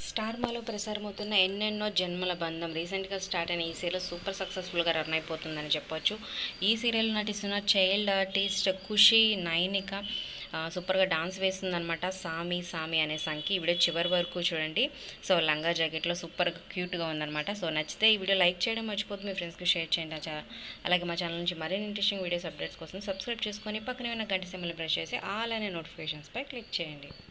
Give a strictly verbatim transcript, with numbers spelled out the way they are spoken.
Star మాలో ప్రసారమవుతున్న ఎన్నెన్నో జన్మల బంధం రీసెంట్గా స్టార్ట్ అయిన ఈ సీరియల్ సూపర్ సక్సెస్ఫుల్గా రన్ అయిపోతుందని చెప్పొచ్చు. ఈ సీరియల్ నటిస్తున్న చైల్డ్ ఆర్టిస్ట్ ఖుషి నైనిక సూపర్గా డాన్స్ వేస్తుందనమాట. సామి సామి అనే సాంగ్కి ఈ వీడియో చివరి వరకు చూడండి. సో లంగా జాకెట్లో సూపర్గా క్యూట్గా ఉందన్నమాట. సో నచ్చితే ఈ వీడియో లైక్ చేయడం మర్చిపోతుంది, మీ ఫ్రెండ్స్కి షేర్ చేయండి. అలాగే మా ఛానల్ నుంచి మరిన్ని ఇంట్రెస్టింగ్ వీడియోస్ అప్డేట్స్ కోసం సబ్స్క్రైబ్ చేసుకొని పక్కనే ఉన్న గంట సింబల్ ప్రెస్ చేసి ఆల్ అనే నోటిఫికేషన్స్పై క్లిక్ చేయండి.